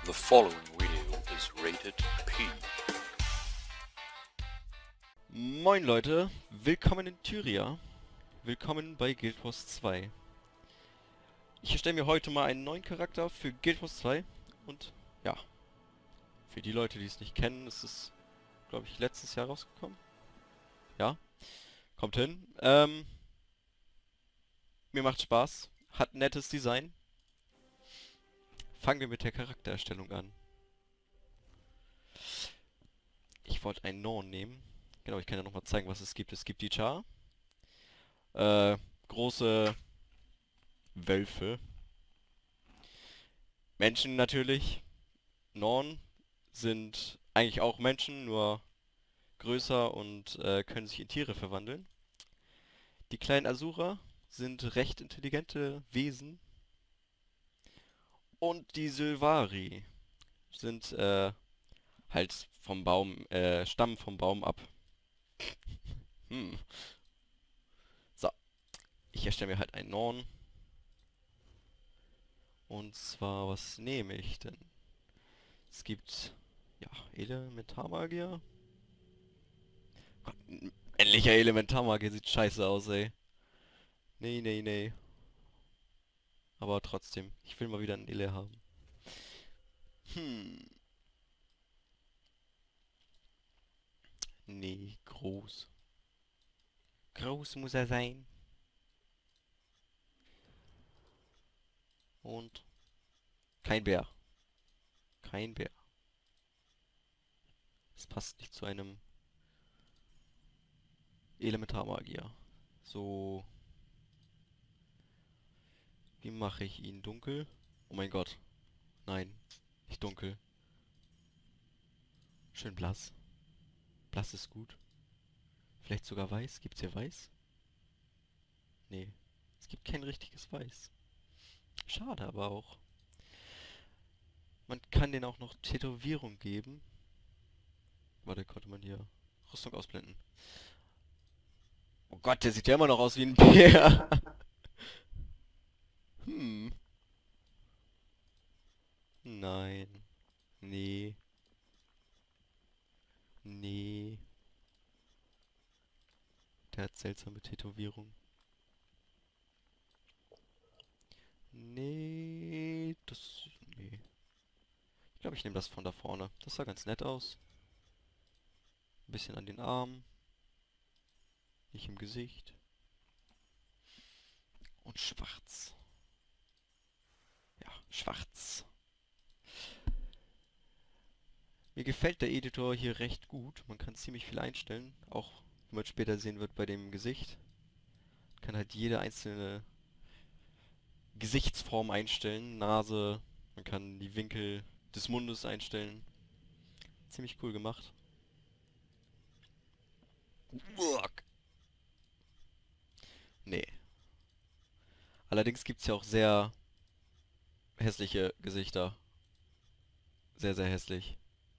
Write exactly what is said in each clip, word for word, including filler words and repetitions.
The following video is rated P. Moin Leute, willkommen in Tyria. Willkommen bei Guild Wars zwei. Ich erstelle mir heute mal einen neuen Charakter für Guild Wars zwei. Und ja, für die Leute, die es nicht kennen, ist es, glaube ich, letztes Jahr rausgekommen. Ja, kommt hin. Ähm, mir macht Spaß, hat nettes Design. Fangen wir mit der Charaktererstellung an. Ich wollte einen Norn nehmen. Genau, ich kann ja nochmal zeigen, was es gibt. Es gibt die Char. Äh, große Wölfe. Menschen natürlich. Norn sind eigentlich auch Menschen, nur größer und äh, können sich in Tiere verwandeln. Die kleinen Asura sind recht intelligente Wesen. Und die Sylvari sind äh, halt vom Baum, äh, stammen vom Baum ab. Hm. So, ich erstelle mir halt einen Norn. Und zwar, was nehme ich denn? Es gibt, ja, Elementarmagier. Gott, ein männlicher Elementarmagier sieht scheiße aus, ey. Nee, nee, nee. Aber trotzdem, ich will mal wieder einen Ele haben. Hm. Nee, groß. Groß muss er sein. Und kein Bär. Kein Bär. Das passt nicht zu einem Elementarmagier. So. Wie mache ich ihn? Dunkel? Oh mein Gott. Nein, nicht dunkel. Schön blass. Blass ist gut. Vielleicht sogar weiß. Gibt's hier weiß? Nee. Es gibt kein richtiges Weiß. Schade aber auch. Man kann den auch noch Tätowierung geben. Warte, konnte man hier Rüstung ausblenden. Oh Gott, der sieht ja immer noch aus wie ein Bär. Hm. Nein. Nee. Nee. Der hat seltsame Tätowierung. Nee. Das... Nee. Ich glaube, ich nehme das von da vorne. Das sah ganz nett aus. Ein bisschen an den Armen. Nicht im Gesicht. Und schwarz. Ja, schwarz. Mir gefällt der Editor hier recht gut. Man kann ziemlich viel einstellen. Auch, wie man später sehen wird, bei dem Gesicht. Man kann halt jede einzelne Gesichtsform einstellen. Nase. Man kann die Winkel des Mundes einstellen. Ziemlich cool gemacht. Uak. Nee. Allerdings gibt es ja auch sehr hässliche Gesichter. Sehr, sehr hässlich.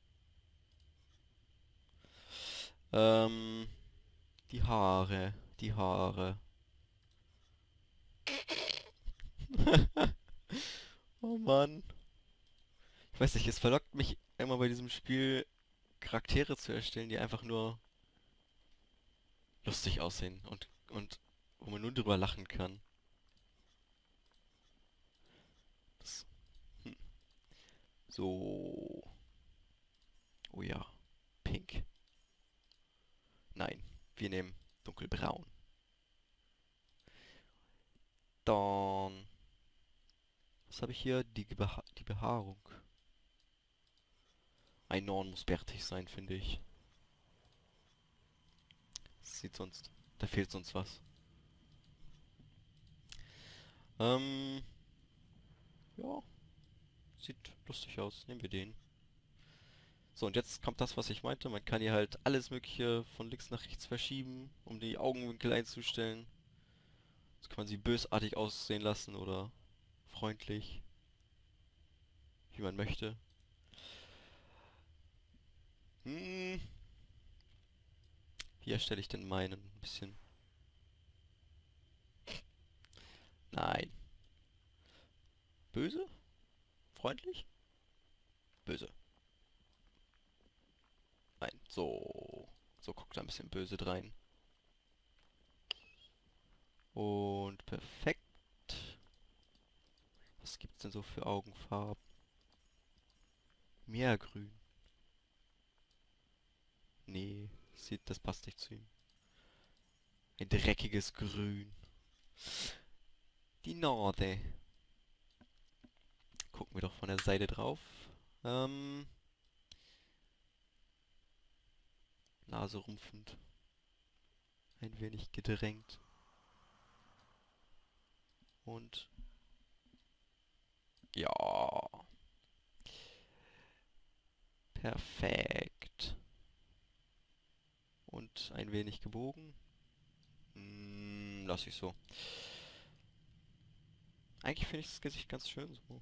Ähm, die Haare. Die Haare. Oh Mann. Ich weiß nicht, es verlockt mich immer bei diesem Spiel, Charaktere zu erstellen, die einfach nur lustig aussehen und, und wo man nur drüber lachen kann. Das, hm. So. Oh ja. Pink. Nein. Wir nehmen dunkelbraun. Dann. Was habe ich hier? Die, Beha die Behaarung. Ein Norn muss bärtig sein, finde ich. Das sieht sonst. Da fehlt sonst was. Ähm. Ja. Sieht lustig aus. Nehmen wir den. So, und jetzt kommt das, was ich meinte. Man kann hier halt alles Mögliche von links nach rechts verschieben, um die Augenwinkel einzustellen. Jetzt kann man sie bösartig aussehen lassen oder freundlich, wie man möchte. Hm. Wie erstelle ich denn meinen? Ein bisschen. Nein. Böse? Freundlich? böse. Nein, so. So guckt er ein bisschen böse drein. Und perfekt. Was gibt's denn so für Augenfarben? Meergrün. Nee, sieht, das passt nicht zu ihm. Ein dreckiges Grün. Die Norde. Gucken wir doch von der Seite drauf. Ähm... Nase rumpfend. Ein wenig gedrängt. Und... Ja. Perfekt. Und ein wenig gebogen. Hm, lass ich so. Eigentlich finde ich das Gesicht ganz schön so.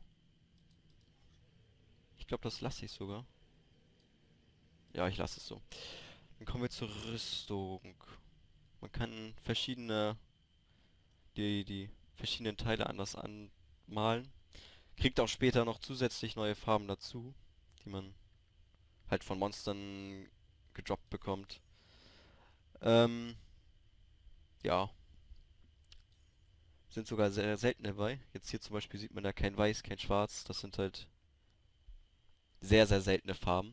Ich glaube, das lasse ich sogar. Ja, ich lasse es so. Dann kommen wir zur Rüstung. Man kann verschiedene, die, die verschiedenen Teile anders anmalen. Kriegt auch später noch zusätzlich neue Farben dazu, die man halt von Monstern gedroppt bekommt. Ähm, ja. Sind sogar sehr selten dabei. Jetzt hier zum Beispiel sieht man da kein Weiß, kein Schwarz. Das sind halt sehr, sehr seltene Farben.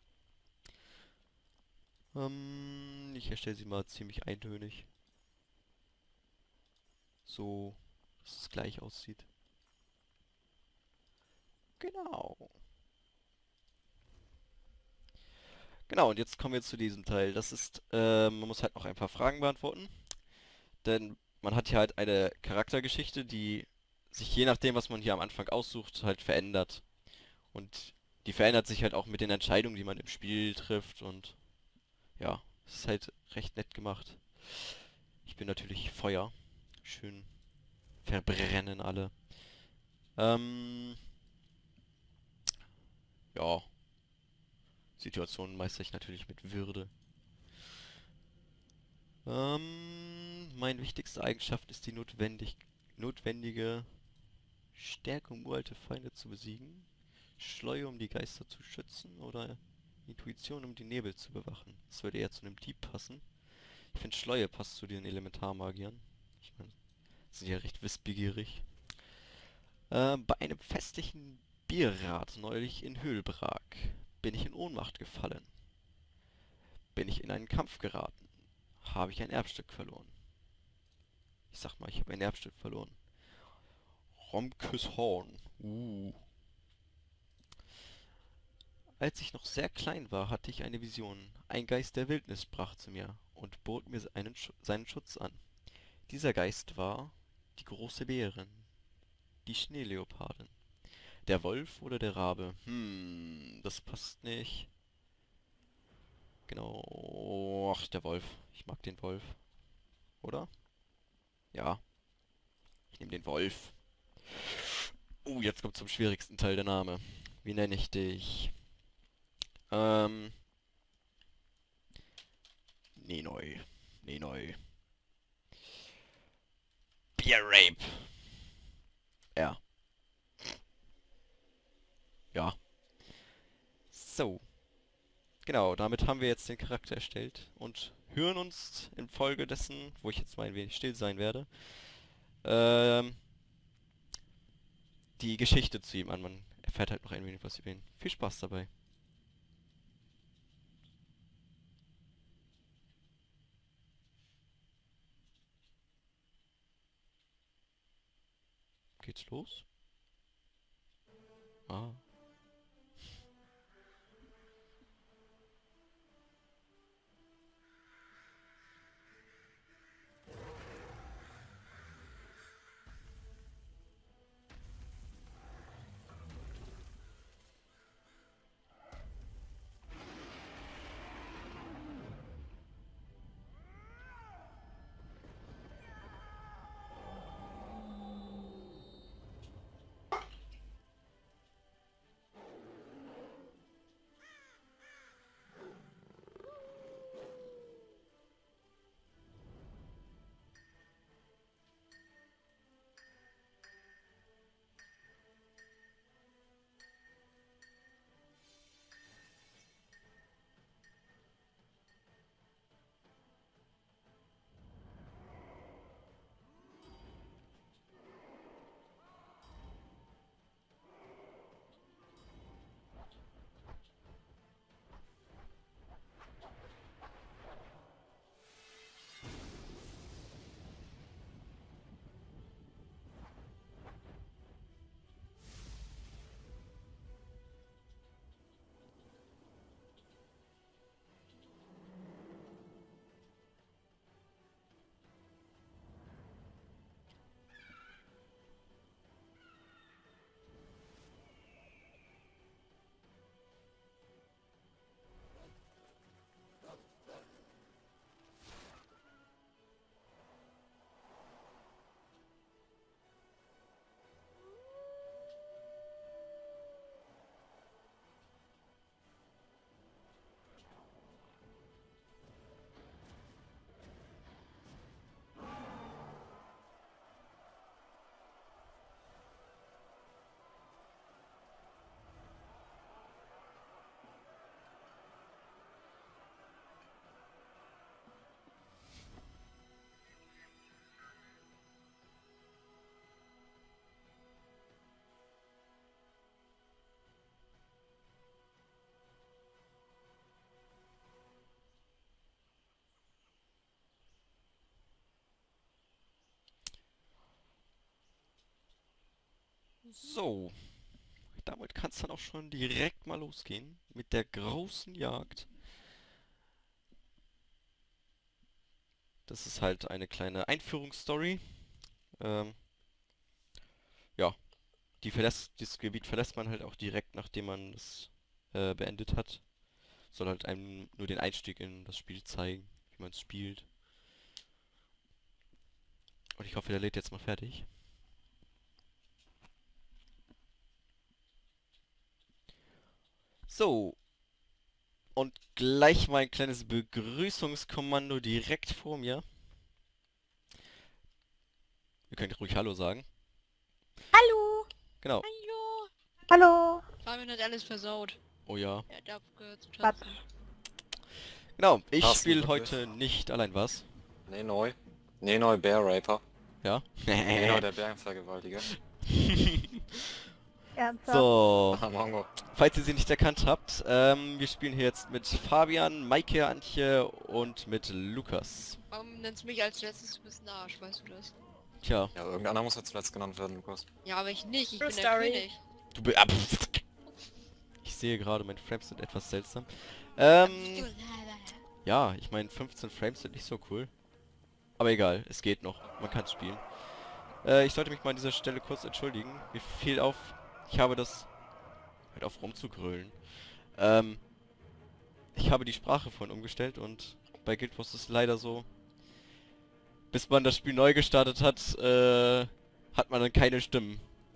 Ähm, ich erstelle sie mal ziemlich eintönig. So, dass es gleich aussieht. Genau. Genau, und jetzt kommen wir zu diesem Teil. Das ist, äh, man muss halt noch ein paar Fragen beantworten. Denn man hat hier halt eine Charaktergeschichte, die sich je nachdem, was man hier am Anfang aussucht, halt verändert. Und die verändert sich halt auch mit den Entscheidungen, die man im Spiel trifft. Und ja, es ist halt recht nett gemacht. Ich bin natürlich Feuer. Schön verbrennen alle. Ähm, ja. Situationen meistere ich natürlich mit Würde. Ähm, meine wichtigste Eigenschaft ist die notwendig, notwendige Stärke, um uralte Feinde zu besiegen. Schleue, um die Geister zu schützen. Oder Intuition, um die Nebel zu bewachen. Das würde eher zu einem Dieb passen. Ich finde, Schleue passt zu den Elementarmagiern. Ich meine, sind ja recht wissbegierig. Äh, bei einem festlichen Bierrat neulich in Höhlbrak bin ich in Ohnmacht gefallen. Bin ich in einen Kampf geraten, habe ich ein Erbstück verloren. Ich sag mal, ich habe ein Erbstück verloren. Romkes Horn. Uh. Als ich noch sehr klein war, hatte ich eine Vision. Ein Geist der Wildnis sprach zu mir und bot mir einen Schu seinen Schutz an. Dieser Geist war die große Bärin, die Schneeleopardin. Der Wolf oder der Rabe? Hm, das passt nicht. Genau. Ach, der Wolf. Ich mag den Wolf. Oder? Ja. Ich nehme den Wolf. Oh, jetzt kommt zum schwierigsten Teil der Name. Wie nenne ich dich? Ähm. Nenoi. Nenoi. Beer Rape. Ja. Ja. So. Genau, damit haben wir jetzt den Charakter erstellt und hören uns infolgedessen, wo ich jetzt mal ein wenig still sein werde, ähm, die Geschichte zu ihm an. Man erfährt halt noch ein wenig was über ihn. Viel Spaß dabei. Geht's los? Ah. So. Damit kann es dann auch schon direkt mal losgehen. Mit der großen Jagd. Das ist halt eine kleine Einführungsstory. Ähm, ja. Die verlässt, dieses Gebiet verlässt man halt auch direkt, nachdem man es äh, beendet hat. Soll halt einem nur den Einstieg in das Spiel zeigen, wie man es spielt. Und ich hoffe, der lädt jetzt mal fertig. So. Und gleich mal ein kleines Begrüßungskommando direkt vor mir. Ihr könnt ruhig Hallo sagen. Hallo! Genau. Hallo! Hallo! Fabian hat alles versaut. Oh ja. Er darf gehört zu Was? tanzen. Genau, ich Carsten, spiele wirklich? heute nicht allein was. Nee, neu. Nee, neu, Bear Raper. Ja. Nee, neu, der Bärenvergewaltiger. Ernsthaft? So, Ah, Mongo. falls ihr sie nicht erkannt habt, ähm, wir spielen hier jetzt mit Fabian, Maike, Antje und mit Lukas. Warum nennst du mich als letztes? Du bist ein Arsch, weißt du das? Tja, Ja, irgendeiner muss ja zuletzt genannt werden, Lukas. Ja, aber ich nicht. Ich True bin der story. König. du bist... Ich sehe gerade, meine Frames sind etwas seltsam. Ähm, ja, ich meine, fünfzehn Frames sind nicht so cool. Aber egal, es geht noch. Man kann es spielen. Äh, ich sollte mich mal an dieser Stelle kurz entschuldigen. Mir fiel auf, ich habe das... Halt auf rumzugrölen. Ähm, ich habe die Sprache vorhin umgestellt und bei Guild Wars ist es leider so, bis man das Spiel neu gestartet hat, äh, hat man dann keine Stimmen.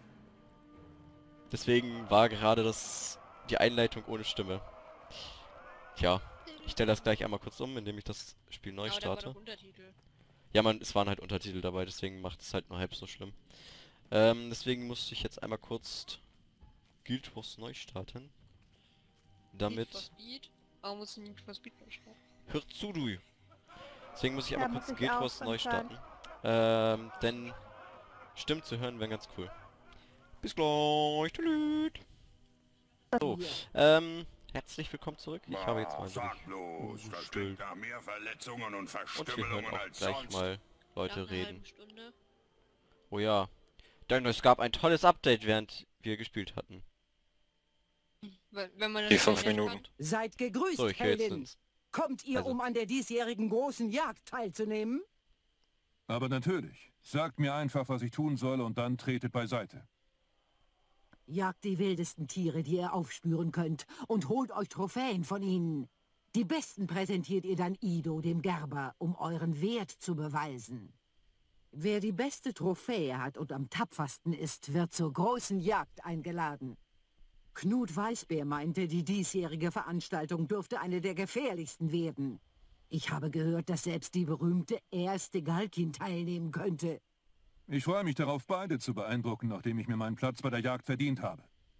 Deswegen war gerade das die Einleitung ohne Stimme. Tja, ich stelle das gleich einmal kurz um, indem ich das Spiel neu Aber da war starte. doch Untertitel. Ja, man, es waren halt Untertitel dabei, deswegen macht es halt nur halb so schlimm. Ähm, deswegen musste ich jetzt einmal kurz Guild Wars neu starten. Need for Damit... Speed? Warum muss ich Need for Speed neu starten? Hör zu, du! Deswegen muss ich Ja, einmal muss kurz ich Guild auch Wars neu anscheinend. starten. Ähm, denn Stimmen zu hören wäre ganz cool. Bis gleich! Tschüss. So, ähm, herzlich willkommen zurück. Ich habe jetzt mal Sag wirklich bloß, das umgestellt. klingt nach mehr Verletzungen und Und wir hören Verstümmelungen auch als gleich sonst. mal Leute Nach einer reden. halben Stunde. Oh ja. Denn es gab ein tolles Update, während wir gespielt hatten. Weil, wenn man das Die nicht fünf erkennt. Minuten. Seid gegrüßt, So, ich höre jetzt Heldin. ins... Kommt ihr, also- um an der diesjährigen großen Jagd teilzunehmen? Aber natürlich. Sagt mir einfach, was ich tun soll und dann tretet beiseite. Jagt die wildesten Tiere, die ihr aufspüren könnt, und holt euch Trophäen von ihnen. Die besten präsentiert ihr dann Ido, dem Gerber, um euren Wert zu beweisen. Wer die beste Trophäe hat und am tapfersten ist, wird zur großen Jagd eingeladen. Knut Weißbär meinte, die diesjährige Veranstaltung dürfte eine der gefährlichsten werden. Ich habe gehört, dass selbst die berühmte erste Galkin teilnehmen könnte. Ich freue mich darauf, beide zu beeindrucken, nachdem ich mir meinen Platz bei der Jagd verdient habe.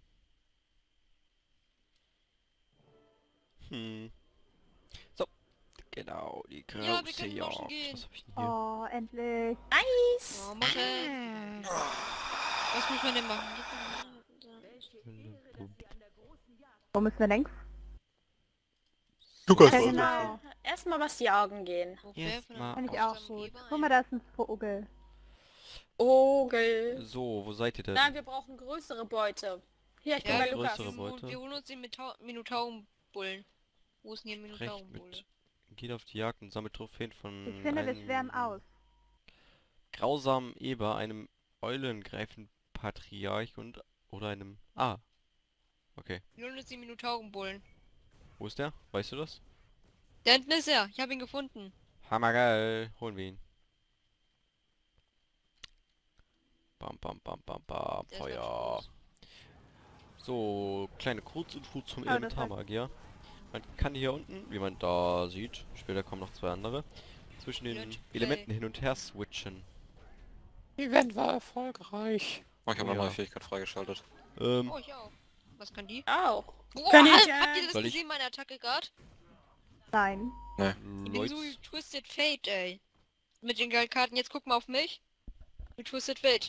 Hm. So. Genau, die große Ja, wir können waschen Jagd. gehen. Was hab ich denn hier? Oh, endlich. Oh, Mathe. Was muss man denn machen? Wo müssen wir längs? Lukas, Ja, was? genau. Erstmal was jagen gehen. Erstmal Finde ich auf auch gut. Guck mal, da ist ein Vogel. Vogel. So, wo seid ihr denn? Nein, wir brauchen größere Beute. Hier, ich bin Ja, bei wir, Lukas. größere Beute. wir holen uns den Mita- Minotaurenbullen. Wo ist denn hier Recht Minotaurenbulle? mit. Geht auf die Jagd und sammelt Trophäen von Ich finde, wir einem schwärmen aus. grausamen Eber, einem eulengreifen Patriarch und oder einem... Ah. Okay. Wir holen uns den Minotaurenbullen. Wo ist der? Weißt du das? Da hinten ist er. Ich habe ihn gefunden. Hammergeil. Holen wir ihn. Bam, bam, bam, bam, bam. Der ist Feuer. ganz groß. So, kleine Kurzinfo zum Ah, das Elementarmagier. Man kann hier unten, wie man da sieht, später kommen noch zwei andere, zwischen den Let's play. Elementen hin und her switchen. Event war erfolgreich. Oh, ich habe Ja. eine neue Fähigkeit freigeschaltet. Ähm, Oh, ich auch. Was kann die? Auch. Boah, Kann ich, habt äh, ihr das soll ich- gesehen, meine Attacke gerade? Nein. Ich bin so Leute, Twisted Fate, ey. Mit den geilen Karten. Jetzt guck mal auf mich. Mit Twisted Fate.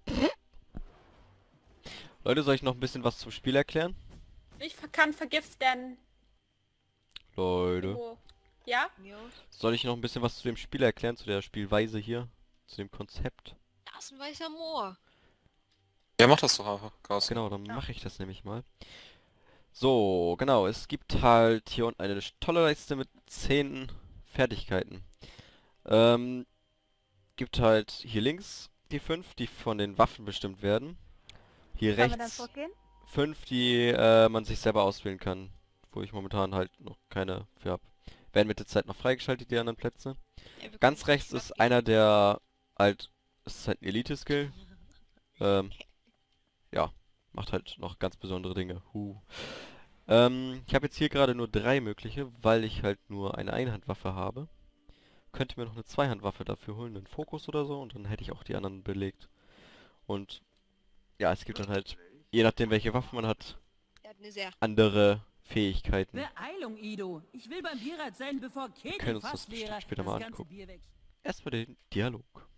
Leute, soll ich noch ein bisschen was zum Spiel erklären? Ich ver- kann vergiften. Leute. Oh. Ja? Ja. Soll ich noch ein bisschen was zu dem Spiel erklären, zu der Spielweise hier? Zu dem Konzept? Da ist ein weißer Moor. Ja, mach das doch einfach, Gas. Genau, dann mache ich das nämlich mal. So, genau, es gibt halt hier unten eine tolle Liste mit zehn Fertigkeiten. Ähm, gibt halt hier links die fünf, die von den Waffen bestimmt werden. Hier Sollen wir dann rechts zurückgehen? fünf, die äh, man sich selber auswählen kann. Wo ich momentan halt noch keine für habe. Werden mit der Zeit noch freigeschaltet, die anderen Plätze. Ja, wir Ganz können rechts nicht ist einer, der halt, das ist halt ein Elite-Skill. Ähm, ja, macht halt noch ganz besondere Dinge. Huh. Ähm, ich habe jetzt hier gerade nur drei mögliche, weil ich halt nur eine Einhandwaffe habe. Könnte mir noch eine Zweihandwaffe dafür holen, einen Fokus oder so, und dann hätte ich auch die anderen belegt. Und ja, es gibt dann halt, je nachdem welche Waffe man hat, Er hat eine sehr. andere Fähigkeiten. Beeilung, Ido. Ich will beim Bierrat sein, bevor Wir Käthe können uns das fast bestimmt wäre. später das mal ganze angucken. Bier weg. Erstmal den Dialog.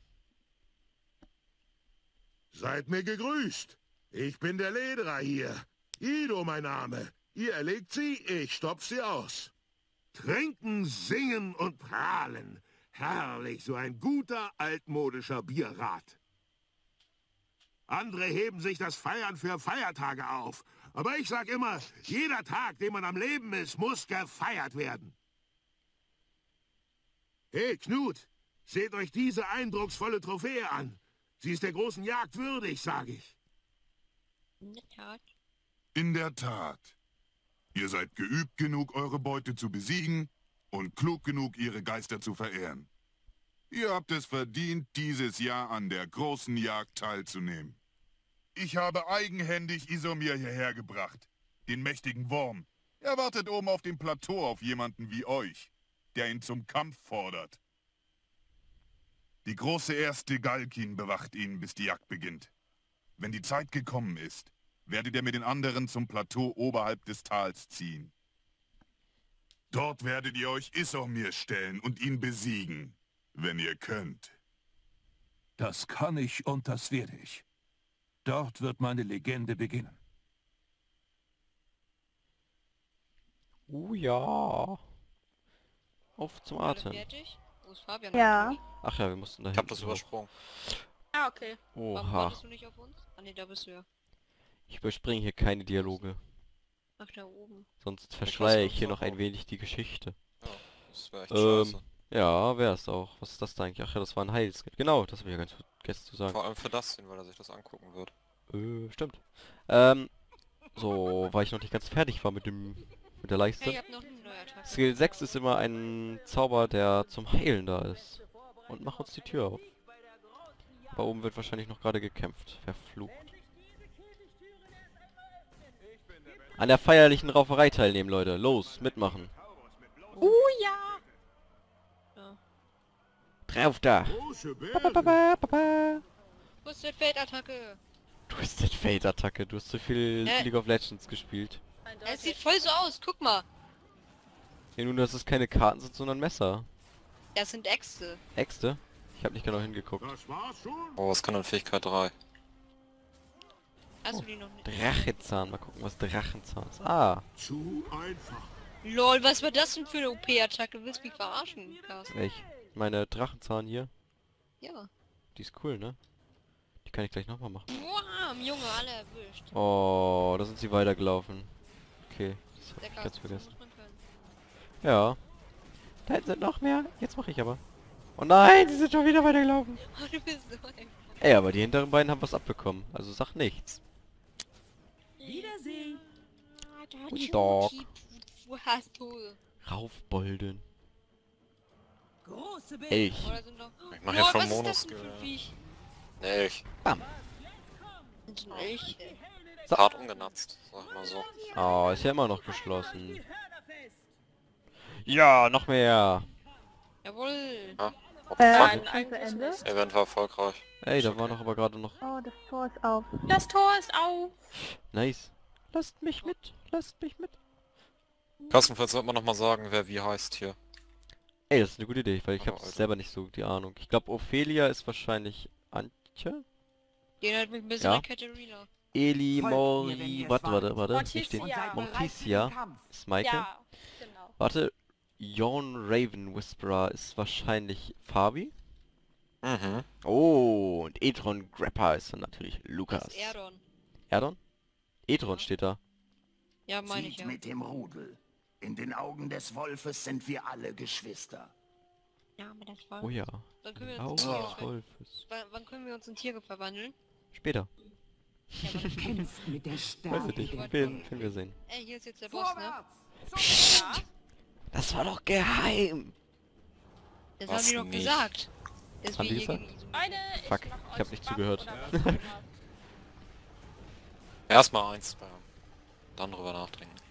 Seid mir gegrüßt. Ich bin der Lederer hier. Ido mein Name. Ihr erlegt sie, ich stopf sie aus. Trinken, singen und prahlen. Herrlich, so ein guter, altmodischer Bierrat. Andere heben sich das Feiern für Feiertage auf. Aber ich sag immer, jeder Tag, den man am Leben ist, muss gefeiert werden. Hey, Knut, seht euch diese eindrucksvolle Trophäe an. Sie ist der großen Jagd würdig, sag ich. In der Tat. In der Tat. Ihr seid geübt genug, eure Beute zu besiegen und klug genug, ihre Geister zu verehren. Ihr habt es verdient, dieses Jahr an der großen Jagd teilzunehmen. Ich habe eigenhändig Isomir hierher gebracht, den mächtigen Wurm. Er wartet oben auf dem Plateau auf jemanden wie euch, der ihn zum Kampf fordert. Die große Erste Galkin bewacht ihn, bis die Jagd beginnt. Wenn die Zeit gekommen ist, werdet ihr mit den anderen zum Plateau oberhalb des Tals ziehen. Dort werdet ihr euch Isomir stellen und ihn besiegen, wenn ihr könnt. Das kann ich und das werde ich. Dort wird meine Legende beginnen. Oh ja. Auf zum Alle Atmen. fertig? Wo ist Fabian? Ja. Ach ja, wir mussten da Ich hab hinten das drauf. übersprungen. Ah, okay. Warum Oha. wartest du nicht auf uns? Ah ne, da bist du ja. Ich überspringe hier keine Dialoge. Ach, da oben. Sonst weiß verschleiere ich ganz hier noch ein auch. wenig die Geschichte. Ja, das wäre echt Ähm, scheiße. ja, wär's auch. Was ist das da eigentlich? Ach ja, das war ein Heilskit. Genau, das habe ich ja ganz vergessen zu sagen. Vor allem für das hin, weil er sich das angucken wird. Äh, stimmt. Ähm, so, weil ich noch nicht ganz fertig war mit dem mit der Ja, Leiste. ihr habt noch eine neue Attacke. Skill sechs ist immer ein Zauber, der zum Heilen da ist. Und mach uns die Tür auf. Da oben wird wahrscheinlich noch gerade gekämpft. Verflucht. An der feierlichen Rauferei teilnehmen, Leute. Los, mitmachen. Uh, ja. Ja. Drauf da. Große Ba, Bären. ba, ba, ba, ba. Twisted Fate Attacke. Twisted Fate Attacke. Du hast zu viel Äh. League of Legends gespielt. Es sieht voll so aus, guck mal. Ja, nun, dass es keine Karten sind, sondern Messer. Das sind Äxte. Äxte? Ich habe nicht genau hingeguckt. Das war's schon. Oh, was kann denn Fähigkeit drei? Hast Oh. du die noch nicht? Drachenzahn. Mal gucken, was Drachenzahn ist. Ah, Zu einfach. Lol, was war das denn für eine O P-Attacke? Willst du mich verarschen, Carsten? welch? Meine Drachenzahn hier. Ja. Die ist cool, ne? Die kann ich gleich nochmal machen. Boah, Junge, alle erwischt. Oh, da sind sie weitergelaufen. Okay, das hab Der ich Carsten, ganz das vergessen. muss man können. Ja. Da hinten sind noch mehr. Jetzt mache ich aber. Oh nein, sie sind schon wieder weitergelaufen. Oh, du bist so ein... Ey, aber die hinteren beiden haben was abbekommen. Also sag nichts. Wiedersehen. Ah, da Guten Tag. Wo hast du? Raufbolden. Große Bild. Elch. Oh, da sind noch... Ich mach Boah, jetzt schon was ist das denn Monoskill. für ein Viech? Nee, ich Bam. Das sind Elche. So. hart umgenatzt, sag mal so. Oh, ist ja immer noch geschlossen. Ja, noch mehr. Jawohl. Ja, what Äh, the Nein, fuck? eigentlich Ende? nicht. Event war erfolgreich. Ey, da war noch aber gerade noch... Oh, das Tor ist auf. Das Tor ist auf. Nice. Lasst mich mit. Lasst mich mit. Carsten, vielleicht sollte man noch mal sagen, wer wie heißt hier. Ey, das ist eine gute Idee, weil ich Oh, habe Alter. selber nicht so die Ahnung. Ich glaube, Ophelia ist wahrscheinlich Antje? Den hat mich ein bisschen Ja. an Katharina. Eli, Folgt mir, wenn Mori... ihr es Warte, warte, wagt. warte. Morticia. Nicht den... Und seid bereit Morticia. Ist Maike. Ja, genau. Warte. Jorn Raven Whisperer ist wahrscheinlich Fabi. Mhm. Oh, und E-Tron Grappa ist dann natürlich Das Lukas. ist Erdon. Erdon? E-Tron steht da. Ja, meine ich Zieht ja. mit dem Rudel. In den Augen des Wolfes sind wir alle Geschwister. Ja, mit der Frau. Oh ja. Dann können wir Augen uns des in Tiere ver- Wolfes. wann, wann können wir uns in Tiere verwandeln? Später. Ja, aber das Kämpft mit der Weiß Stärke ich nicht. der Werden, werden wir sehen. Ey, hier ist jetzt der Boss, ne? Ja. Das war doch geheim! Das Was haben die doch nicht? gesagt. Dass Haben wir die hier gesagt? gegen Iso- Eine, ich Fuck, mach ich euch hab nicht Spaß zugehört. oder was auch immer. Erstmal eins, äh, dann drüber nachdenken.